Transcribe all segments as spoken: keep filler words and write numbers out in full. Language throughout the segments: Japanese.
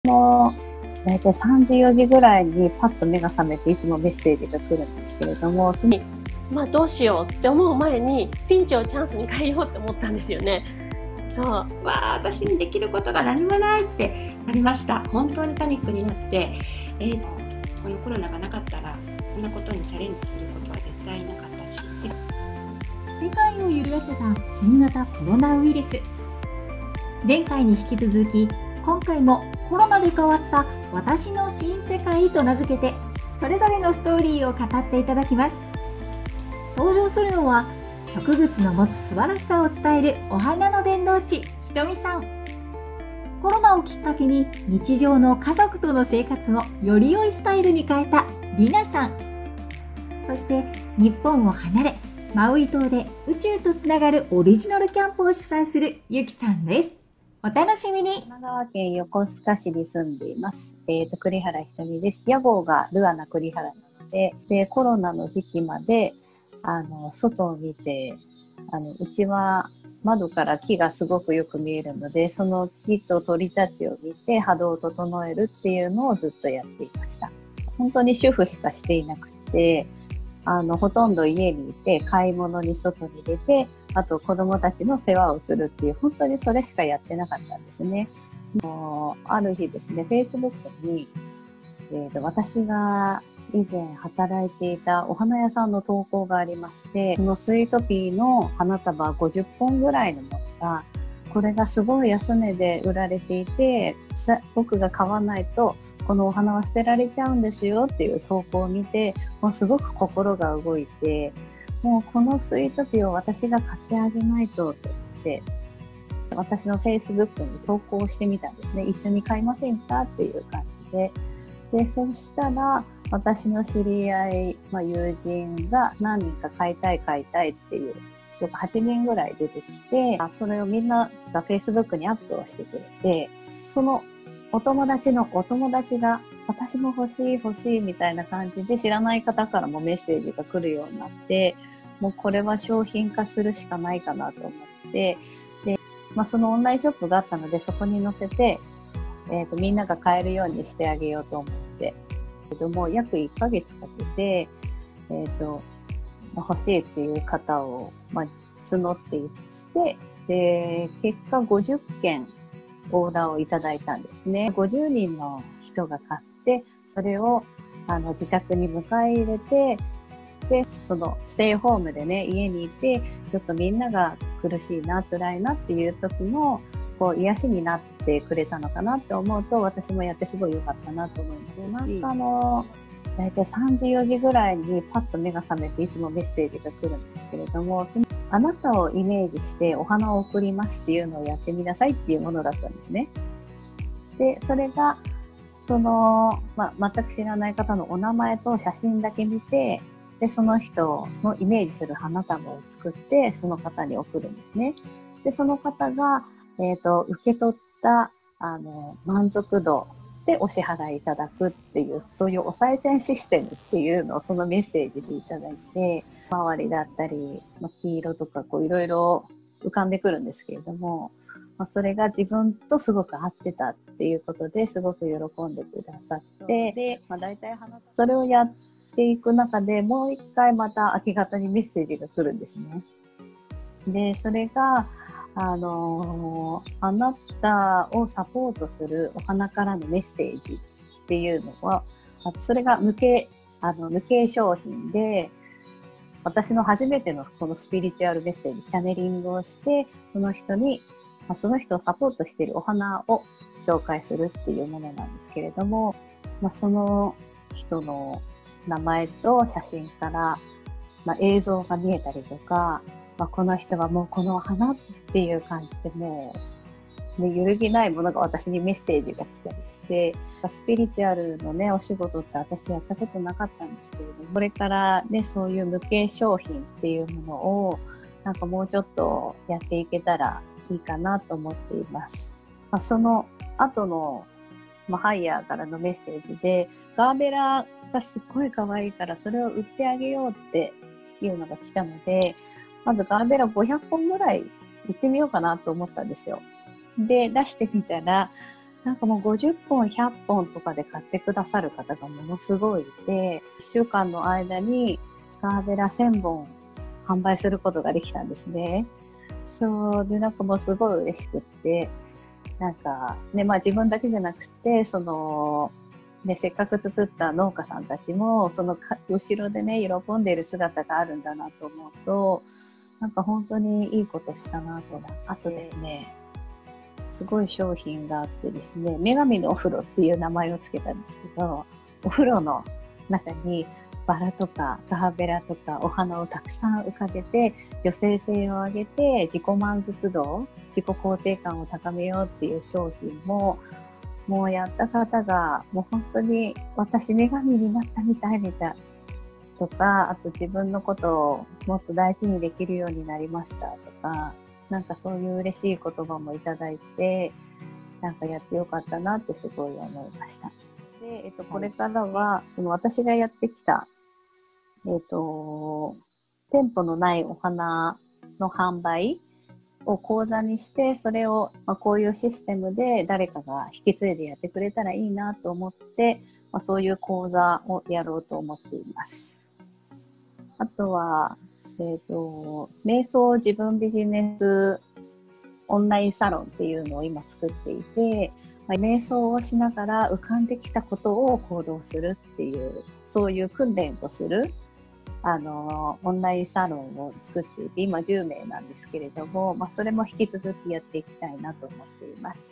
も大体さんじよじぐらいにパッと目が覚めていつもメッセージが来るんですけれども、そのまあどうしようって思う前にピンチをチャンスに変えようって思ったんですよね。そう、わあ私にできることが何もないってなりました。本当にパニックになって、えー、このコロナがなかったらこんなことにチャレンジすることは絶対なかったし、 世界を揺るがせた新型コロナウイルス。前回に引き続き今回もコロナで変わった私の新世界と名付けて、それぞれのストーリーを語っていただきます。登場するのは植物の持つ素晴らしさを伝えるお花の伝道師ひとみさん。コロナをきっかけに日常の家族との生活をより良いスタイルに変えたりなさん。そして日本を離れマウイ島で宇宙とつながるオリジナルキャンプを主催するゆきさんです。お楽しみに。 神奈川県横須賀市に住んでいます。えっと、栗原ひとみです。屋号がルアナ栗原なので、で、コロナの時期まで、あの、外を見て、あの、うちは窓から木がすごくよく見えるので、その木と鳥たちを見て波動を整えるっていうのをずっとやっていました。本当に主婦しかしていなくて、あの、ほとんど家にいて、買い物に外に出て、あと子供たちの世話をするっていう、本当にそれしかやってなかったんですね。もうある日ですね、Facebook に、えーと、私が以前働いていたお花屋さんの投稿がありまして、そのスイートピーの花束ごじゅっぽんぐらいのものが、これがすごい安値で売られていて、僕が買わないとこのお花は捨てられちゃうんですよっていう投稿を見て、もうすごく心が動いて、もうこのスイートピーを私が買ってあげないとって言って、私の Facebook に投稿してみたんですね。一緒に買いませんかっていう感じで。で、そしたら私の知り合い、まあ、友人が何人か買いたい買いたいっていう人がはちにんぐらい出てきて、それをみんなが Facebook にアップをしてくれて、そのお友達のお友達が私も欲しい欲しいみたいな感じで知らない方からもメッセージが来るようになって、もうこれは商品化するしかないかなと思って、で、まあそのオンラインショップがあったのでそこに載せて、えっと、みんなが買えるようにしてあげようと思って、えっと、もう約いっかげつかけて、えっと、まあ、欲しいっていう方を、まあ、募っていって、で、結果ごじゅっけんオーダーをいただいたんですね。ごじゅうにんの人が買って、それをあの自宅に迎え入れて、で、そのステイホームでね、家にいて、ちょっとみんなが苦しいな、辛いなっていう時の、こう、癒しになってくれたのかなって思うと、私もやってすごい良かったなと思いますし、あの、だいたいさんじよじぐらいにパッと目が覚めていつもメッセージが来るんですけれども、そのあなたをイメージしてお花を贈りますっていうのをやってみなさいっていうものだったんですね。で、それが、その、まあ、全く知らない方のお名前と写真だけ見て、で、その人のイメージする花束を作って、その方に送るんですね。で、その方が、えっと、受け取った、あの、満足度でお支払いいただくっていう、そういうお賽銭システムっていうのをそのメッセージでいただいて、周りだったり、まあ、黄色とかこういろいろ浮かんでくるんですけれども、まあ、それが自分とすごく合ってたっていうことですごく喜んでくださって、で、まあ、大体花それをやっていく中でもう一回また明け方にメッセージが来るんですね。で、それが、あのー、あなたをサポートするお花からのメッセージっていうのは、それが抜け、あの、抜け商品で、私の初めてのこのスピリチュアルメッセージ、チャネリングをして、その人に、その人をサポートしているお花を紹介するっていうものなんですけれども、まあ、その人の名前と写真から、まあ、映像が見えたりとか、まあ、この人はもうこの花っていう感じでもう、ね、揺るぎないものが私にメッセージが来たりして、スピリチュアルのね、お仕事って私やったことなかったんですけれども、これからね、そういう無形商品っていうものを、なんかもうちょっとやっていけたらいいかなと思っています。まあ、その後の、まあ、ハイヤーからのメッセージで、ガーベラがすっごい可愛いからそれを売ってあげようっていうのが来たので、まずガーベラごひゃっぽんぐらい売ってみようかなと思ったんですよ。で、出してみたら、 なんかもうごじゅっぽん、ひゃっぽんとかで買ってくださる方がものすごいいて、いっしゅうかんの間にガーベラせんぼん販売することができたんですね。そうで、なんかもうすごい嬉しくって、なんかね、まあ自分だけじゃなくて、その、ね、せっかく作った農家さんたちも、その後ろでね、喜んでいる姿があるんだなと思うと、なんか本当にいいことしたなと。あとですね、すごい商品があってですね、女神のお風呂っていう名前をつけたんですけど、お風呂の中にバラとかガーベラとかお花をたくさん浮かべて、女性性を上げて自己満足度、自己肯定感を高めようっていう商品も、もうやった方が、もう本当に私女神になったみたいみたいとか、あと自分のことをもっと大事にできるようになりましたとか、なんかそういう嬉しい言葉もいただいて、なんかやってよかったなってすごい思いました。で、えっと、これからは、その私がやってきた、えっと、店舗のないお花の販売を講座にして、それを、まあ、こういうシステムで誰かが引き継いでやってくれたらいいなと思って、まあ、そういう講座をやろうと思っています。あとは、えっと、瞑想自分ビジネスオンラインサロンっていうのを今作っていて、まあ、瞑想をしながら浮かんできたことを行動するっていう、そういう訓練をするあの、オンラインサロンを作っていて、今じゅうめいなんですけれども、まあ、それも引き続きやっていきたいなと思っています。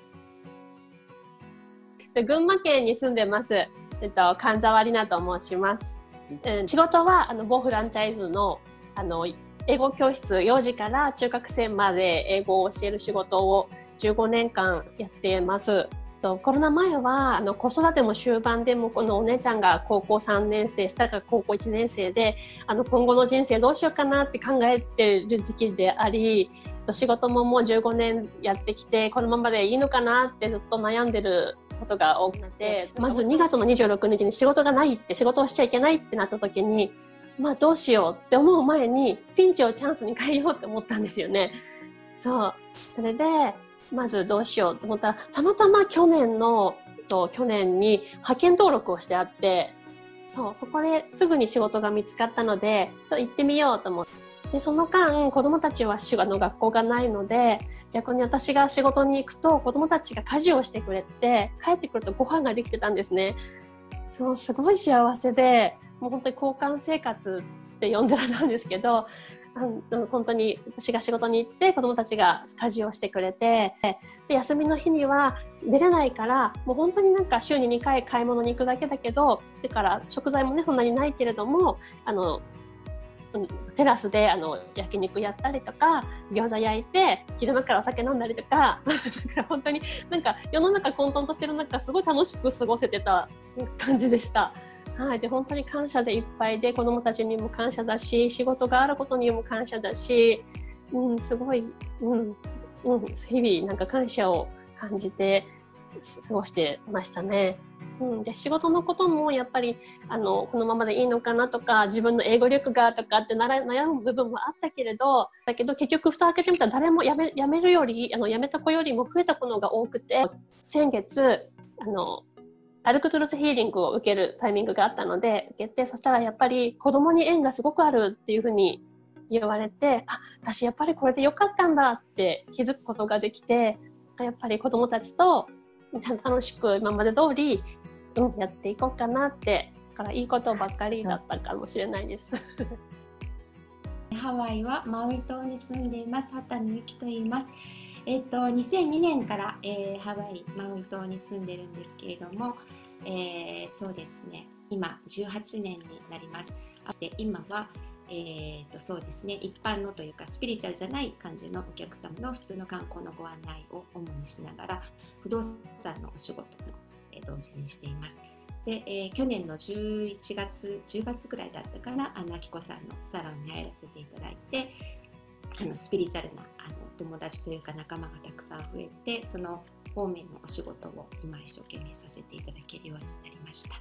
群馬県に住んでます。えっと、神沢里奈と申します。うん、仕事は、あの、某フランチャイズの、あの、英語教室、幼児から中学生まで英語を教える仕事をじゅうごねんかんやっています。コロナ前はあの子育ても終盤でもこのお姉ちゃんが高校さんねんせい、下が高校いちねんせいであの今後の人生どうしようかなって考えてる時期であり、仕事ももうじゅうごねんやってきてこのままでいいのかなってずっと悩んでることが多くて、まずにがつのにじゅうろくにちに仕事がないって仕事をしちゃいけないってなった時に、まあどうしようって思う前にピンチをチャンスに変えようって思ったんですよね。そうそれでまずどうしようと思ったら、たまたま去年のと去年に派遣登録をしてあって、そうそこですぐに仕事が見つかったので、ちょっと行ってみようと思って、でその間子どもたちはあの学校がないので、逆に私が仕事に行くと子どもたちが家事をしてくれて、帰ってくるとご飯ができてたんですね。そうすごい幸せで、もう本当に交換生活って呼んでたんですけど、あの本当に私が仕事に行って子どもたちが家事をしてくれて、で休みの日には出れないからもう本当になんか週ににかい買い物に行くだけだけど、だから食材もねそんなにないけれども、あのテラスであの焼肉やったりとか餃子焼いて昼間からお酒飲んだりとかだから本当になんか世の中混沌としてる中すごい楽しく過ごせてた感じでした。はい、で本当に感謝でいっぱいで、子どもたちにも感謝だし、仕事があることにも感謝だし、うん、すごい、うんうん、日々なんか感謝を感じて過ごしてましたね。うん、で仕事のこともやっぱりあのこのままでいいのかなとか、自分の英語力がとかって悩む部分もあったけれど、だけど結局蓋を開けてみたら誰も辞め、辞めるよりあの辞めた子よりも増えた子のが多くて、先月あのアルクトゥルスヒーリングを受けるタイミングがあったので受けて、そしたらやっぱり子供に縁がすごくあるっていうふうに言われて、あ、私やっぱりこれでよかったんだって気づくことができて、やっぱり子供たちと楽しく今まで通り、うん、やっていこうかなって、だからいいことばっかりだったかもしれないですハワイはマウイ島に住んでいます。畑野由紀と言います。えっと、にせんにねんから、えー、ハワイマウイ島に住んでるんですけれども、えー、そうですね、今じゅうはちねんになります。で今は、えー、とそうですね、一般のというかスピリチュアルじゃない感じのお客様の普通の観光のご案内を主にしながら、不動産のお仕事も、えー、同時にしています。で、えー、去年のじゅういちがつ、じゅうがつぐらいだったかな、あのあきこさんのサロンに入らせていただいて、あのスピリチュアルなあの友達というか仲間がたくさん増えて、その方面のお仕事を今一生懸命させていただけるようになりました。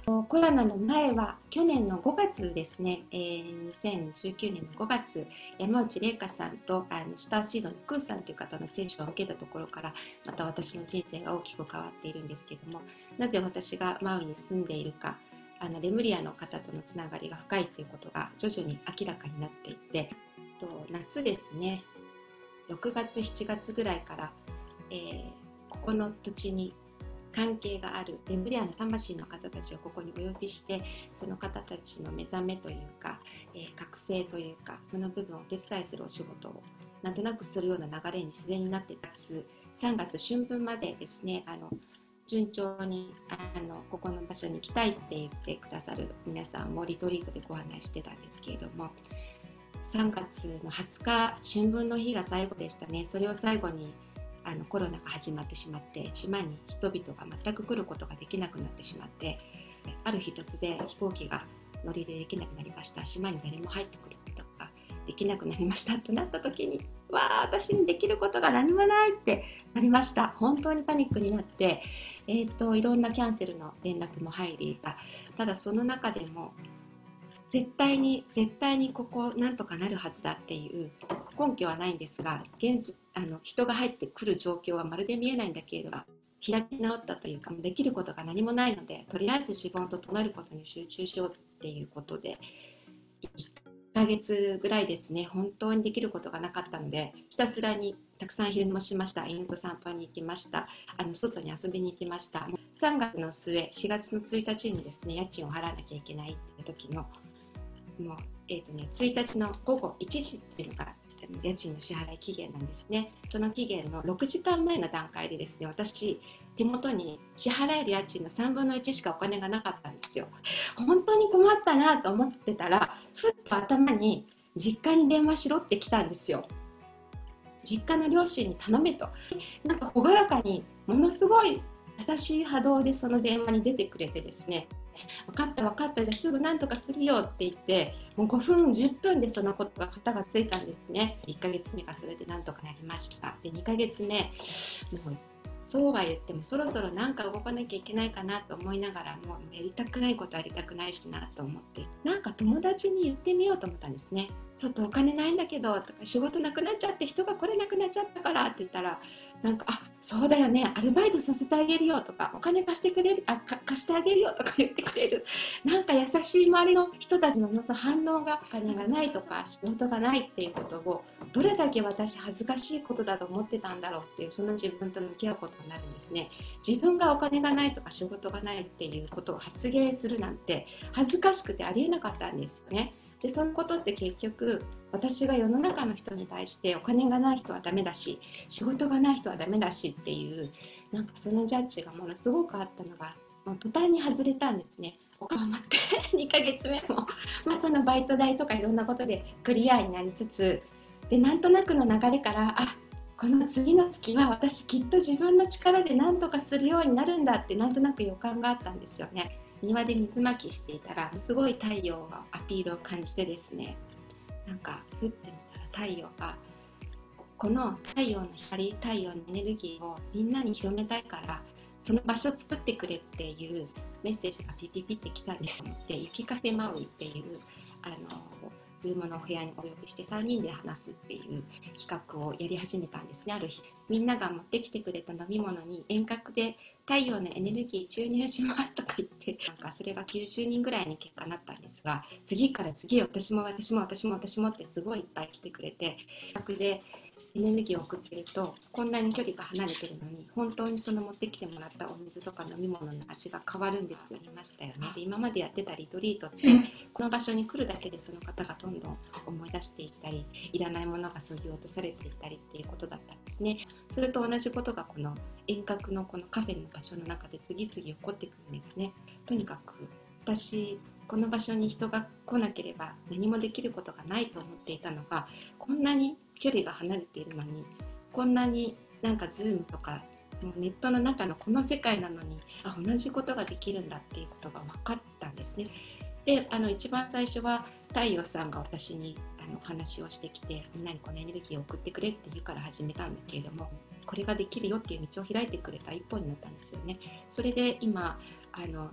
コロナの前は去年のごがつですね、えー、にせんじゅうきゅうねんのごがつ、山内玲香さんとあのスターシードのクーさんという方の接種を受けたところからまた私の人生が大きく変わっているんですけども、なぜ私がマウイに住んでいるか、あのレムリアの方とのつながりが深いということが徐々に明らかになっていって、と夏ですね、ろくがつしちがつぐらいから、えー、ここの土地に関係があるレムリアの魂の方たちをここにお呼びして、その方たちの目覚めというか、えー、覚醒というか、その部分をお手伝いするお仕事をなんとなくするような流れに自然になって夏さんがつ春分までですね、あの順調にあのここの場所に行きたいって言ってくださる皆さんをリトリートでご案内してたんですけれども、さんがつのはつか春分の日が最後でしたね。それを最後にあのコロナが始まってしまって、島に人々が全く来ることができなくなってしまって、ある日突然飛行機が乗りでできなくなりました、島に誰も入ってくることができなくなりましたとなった時に、わあ私にできることが何もないってなりました。本当にパニックになって、えー、といろんなキャンセルの連絡も入り、ただその中でも絶対に絶対にここなんとかなるはずだっていう根拠はないんですが、現実あの人が入ってくる状況はまるで見えないんだけれども、開き直ったというか、できることが何もないので、とりあえず自分と唱えることに集中しようっていうことで、いっかげつぐらいですね、本当にできることがなかったので、ひたすらにたくさん昼寝もしました。犬と散歩に行きました。あの外に遊びに行きました。さんがつの末、しがつのついたちにですね、家賃を払わなきゃいけないっていう時のもう、えーとね、ついたちのごごいちじっていうのが家賃の支払い期限なんですね。その期限のろくじかんまえの段階でですね、私手元に支払える家賃のさんぶんのいちしかお金がなかったんですよ。本当に困ったなと思ってたら、ふっと頭に実家に電話しろって来たんですよ。実家の両親に頼めと。なんか朗らかにものすごい優しい波動でその電話に出てくれてですね、分かった分かった、じゃあすぐ何とかするよって言って、もうごふんじゅっぷんでそのことが型がついたんですね。いっかげつめがそれで何とかなりました。でにかげつめ、もうそうは言ってもそろそろ何か動かなきゃいけないかなと思いながらも、やりたくないことはやりたくないしなと思って、なんか友達に言ってみようと思ったんですね。ちょっとお金ないんだけどとか、仕事なくなっちゃって人が来れなくなっちゃったからって言ったら、なんかあそうだよね、アルバイトさせてあげるよとか、お金貸してくれるあか貸してあげるよとか言ってくれる、なんか優しい周りの人たちの反応が、お金がないとか仕事がないっていうことをどれだけ私恥ずかしいことだと思ってたんだろうっていう、その自分と向き合うことになるんですね。自分がお金がないとか仕事がないっていうことを発言するなんて恥ずかしくてありえなかったんですよね。でそのことって結局、私が世の中の人に対してお金がない人はダメだし仕事がない人はダメだしっていう、なんかそのジャッジがものすごくあったのが、もう途端に外れたんですね。頑張ってにかげつめも、まあ、そのバイト代とかいろんなことでクリアになりつつ、でなんとなくの流れから、あこの次の月は私きっと自分の力で何とかするようになるんだって、なんとなく予感があったんですよね。庭で水まきしていたら、すごい太陽がアピールを感じてですね、なんかふってみたら太陽が、この太陽の光、太陽のエネルギーをみんなに広めたいからその場所を作ってくれっていうメッセージがピピピってきたんですよ。で雪カフェマウイっていうあのズームのお部屋にお呼びしてさんにんで話すっていう企画をやり始めたんですね。ある日みんなが持ってきてくれた飲み物に遠隔で太陽のエネルギー注入しますとか言って、なんかそれがきゅうじゅうにんぐらいに結果になったんですが、次から次へ私も私も私も私もってすごいいっぱい来てくれて、企画でエネルギーを送ってると、こんなに距離が離れてるのに本当にその持ってきてもらったお水とか飲み物の味が変わるんですよ。言いましたよね。で今までやってたリトリートってこの場所に来るだけでその方がどんどん思い出していったり、いらないものがそぎ落とされていったりっていうことだったんですね。それと同じことがこの遠隔のこのカフェの場所の中で次々起こってくるんですね。とにかく私この場所に人が来なければ何もできることがないと思っていたのが、こんなに距離が離れているのに、こんなになんかズームとかもうネットの中のこの世界なのに、あ同じことができるんだっていうことが分かったんですね。であの一番最初は太陽さんが私にあのお話をしてきて、みんなにこのエネルギーを送ってくれって言うから始めたんだけれども、これができるよっていう道を開いてくれた一歩になったんですよね。それで今あの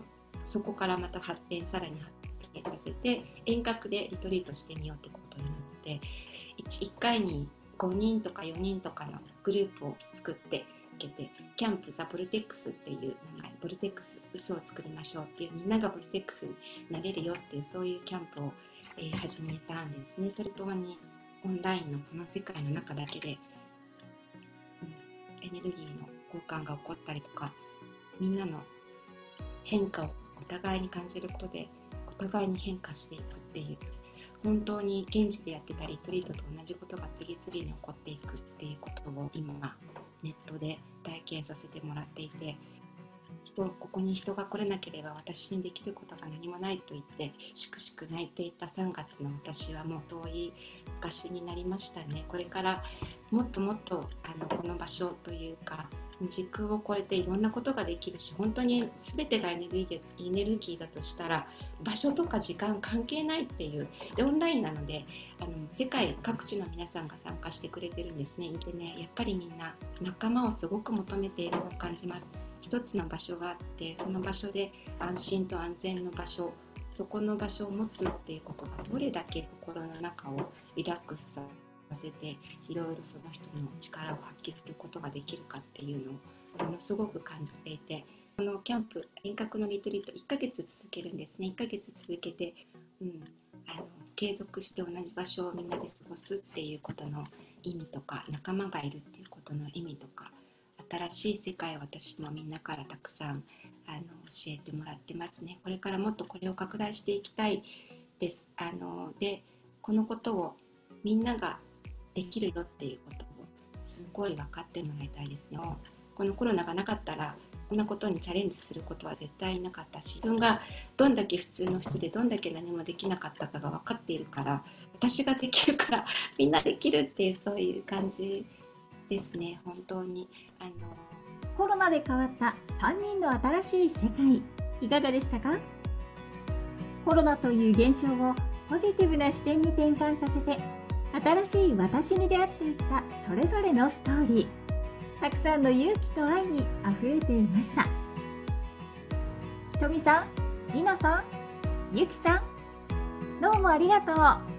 そこからまた発展さらに発展させて遠隔でリトリートしてみようってことになって 1, いっかいにごにんとかよにんとかのグループを作っていけて、キャンプザボルテックスっていう名前、ボルテックス嘘を作りましょうっていう、みんながボルテックスになれるよっていう、そういうキャンプを、えー、始めたんですね。それとにオンラインのこの世界の中だけで、うん、エネルギーの交換が起こったりとか、みんなの変化をお互いに感じることでお互いに変化していくっていう、本当に現地でやってたリトリートと同じことが次々に起こっていくっていうことを今ネットで体験させてもらっていて、人ここに人が来れなければ私にできることが何もないと言ってしくしく泣いていたさんがつの私はもう遠い昔になりましたね。これからもっともっとあのこの場所というか時空を超えていろんなことができるし、本当に全てがエネルギー、エネルギーだとしたら場所とか時間関係ないっていう。でオンラインなのであの世界各地の皆さんが参加してくれてるんですね。でね、やっぱりみんな仲間をすごく求めているのを感じます。一つの場所があって、その場所で安心と安全の場所、そこの場所を持つっていうことがどれだけ心の中をリラックスさせていろいろその人の力を発揮することができるかっていうのをものすごく感じていて、このキャンプ遠隔のリトリートいっかげつ続けるんですね。いっかげつ続けて、うん、あの継続して同じ場所をみんなで過ごすっていうことの意味とか、仲間がいるっていうことの意味とか、新しい世界を私もみんなからたくさんあの教えてもらってますね。これからもっとこれを拡大していきたいです。あのでこのことをみんなができるよっていうことをすごい分かってもらいたいですね。このコロナがなかったらこんなことにチャレンジすることは絶対なかったし、自分がどんだけ普通の人でどんだけ何もできなかったかが分かっているから、私ができるからみんなできるっていう、そういう感じですね。本当にあのコロナで変わったさんにんの新しい世界、いかがでしたか？コロナという現象をポジティブな視点に転換させて、新しい私に出会っていったそれぞれのストーリー、たくさんの勇気と愛にあふれていました。ひとみさん、りなさん、ゆきさん、どうもありがとう。